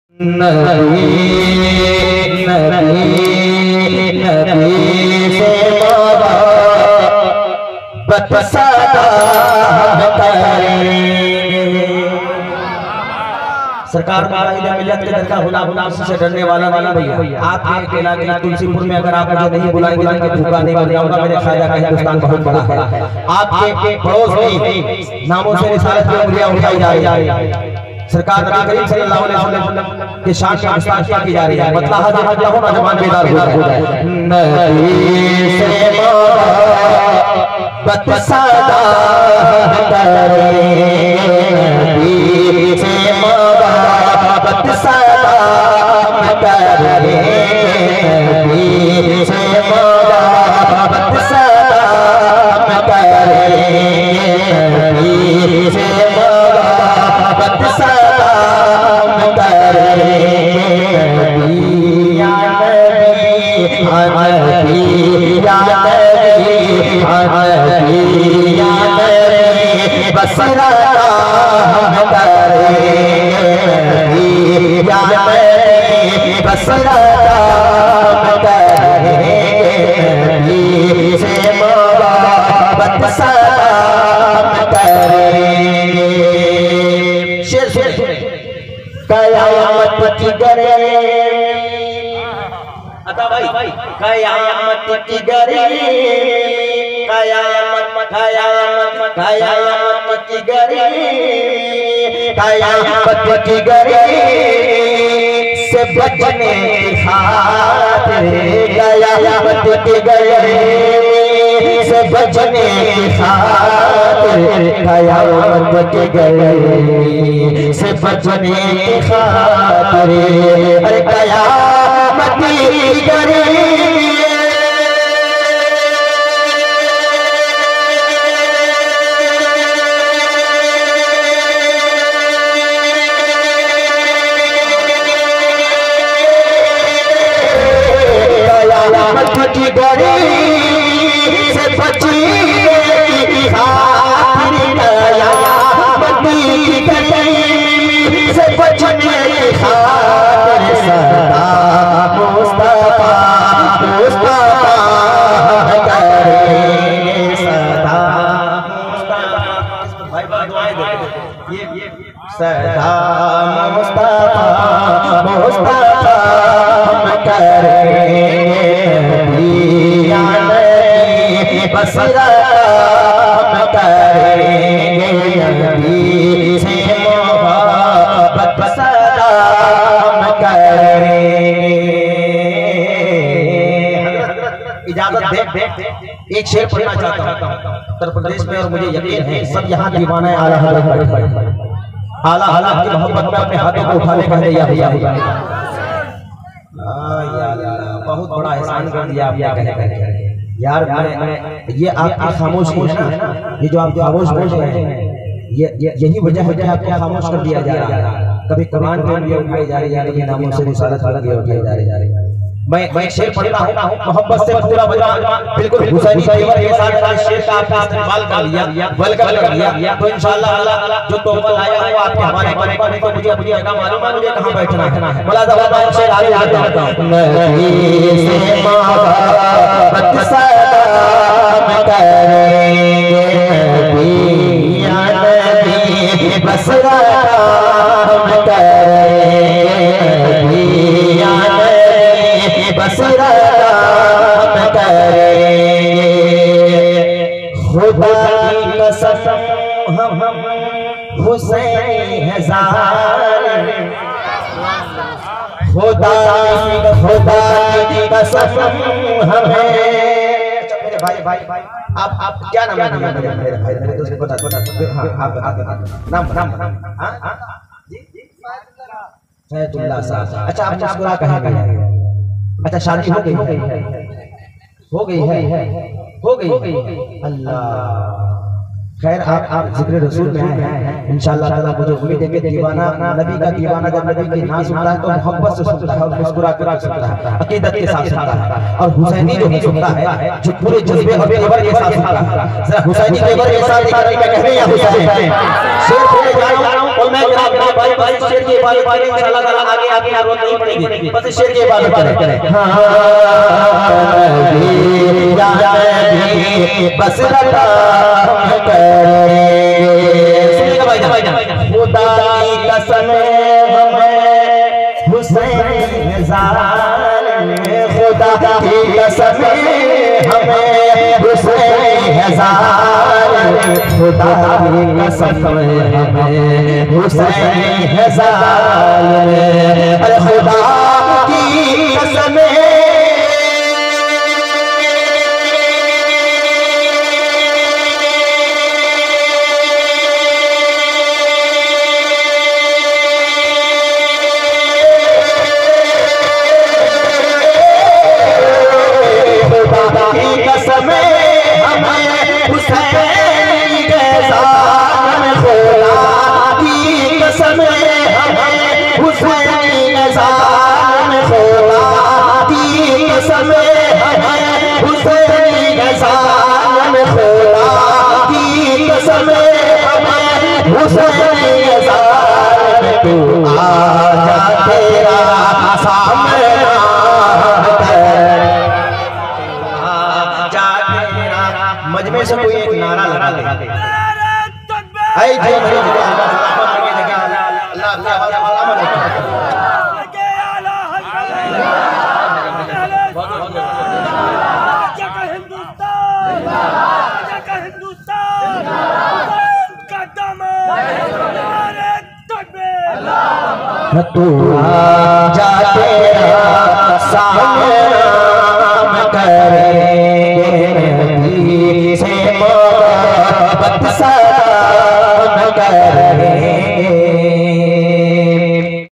नबी नबी नबी से मोहब्बत सदा सरकार मिलत के दरगाह गुलाब से डरने वाला नहीं भैया। आपके अकेला के तुलसीपुर में अगर आप मुझे नहीं बुलाएंगे तो मैं भूखा नहीं मर जाऊंगा। मेरे ख्वाजा का हिंदुस्तान बहुत बड़ा है। आपके पड़ोस में नामों से रिसालत की उंगलियां उठाई जा रही है। सरकार नबी करीम सल्लल्लाहु अलैहि वसल्लम के शान का गुस्ताखी की जा रही है। मतलब हाजिर हो नौजवान बेदार हो जाए। नबी से मोहब्बत सदा करे, नबी से मोहब्बत सदा करे, नबी से मोहब्बत सदा करे, नबी से मोहब्बत सदा करे, या नबी या नबी या नबी बसरा करे, या नबी बसरा करे, नबी से मोहब्बत सदा करे। शेर कयामत की गरे अता भाई कयामत की गरे, कयामत कयामत कयामत की गरे, कयामत की गरे से बचने की खातिर, कयामत की गरे से बचने की खातिर, कयामत की गरे से बचने की खातिर, अरे कयामत की गरे की गरी से बचने की खातिर, कयामत की गरी से बचने की खातिर, सदा मुस्तफा मुस्तफा करेंगे, सदा मुस्तफा भाई दुआएं दे ये सदा मुस्तफा मुस्तफा करेंगे, बसरा करेंगे, नबी से मोहब्बत सदा करेंगे। इजाजत दे एक शेर पढ़ना चाहता हूँ उत्तर प्रदेश में, और मुझे यकीन है सब यहाँ दीवाना है आला हज़रत की मोहब्बत में अपने हाथों को उठाने का है। बहुत बड़ा एहसान कर दिया आपने यार। मैं ये आपकी खामोशी है ना, ये जो आप खामोश बोल रहे हैं, यही वजह है कि आपको खामोश कर दिया जा रहा है। कभी कुरान पे उंगलियां उठाई जा रही है, कभी नामों से रिसालत पर उंगलियां उठाई जा रही है। मैं शेर पढ़ता हूं मोहब्बत से पूरा बिल्कुल हुसैनी तेवर के साथ शेर का आपने इस्तेमाल कर लिया, वेलकम कर लिया, तो इंशाअल्लाह जो तोहफा लाया वो आपके हमारे पर नहीं, तो मुझे अपनी जगह मालूम है, मुझे कहां बैठना है। बोला दवा शेर आगे आता हूं। नबी से मोहब्बत सदा करेंगे, नबी या नबी बसरा करेंगे, या बसरा करेंगे, खुदा की कसम हम हुसैन है ज़ालिम, खुदा की कसम हमें। भाई आप क्या नाम है मेरे भाई? मेरे दोस्त को बता हाँ आप नाम फैजुल्लाह साहब। अच्छा आप मुस्कुरा कहेंगे। अच्छा शादी हो गई है अल्लाह खैर। आप जिक्र रसूल में आए हैं इंशाअल्लाह ताला। मुझे उम्मीद है कि दीवाना नबी का दीवाना जब नबी की नाम सुनता है तो मोहब्बत से सुनता है, मुस्कुरा कर सुनता है, अकीदत के साथ सुनता है। और हुसैनी जो है सुनता है जो पूरे जज्बे और तेवर के साथ सुनता है। जरा हुसैनी तेवर के साथ एक बार कहते हैं या हुसैन शेर बोले जा रहा हूं और मैं भाई भाई शेर की इबादत करें इंशाल्लाह ताला आगे आपकी जरूरत नहीं पड़ेगी, बस शेर की इबादत करें। बस सुनिएगा भाईजान, खुदा की कसम हमें हुसैन ज़ालिम, खुदा की कसम हमें हुसैन ज़ालिम, खुदा की कसम हमें हुसैन ज़ालिम, अरे खुदा की कसम मजमे से कोई एक नारा लगा दे, ऐ जो मेरी जगह अल्लाह तू आजा तेरा सामना करे।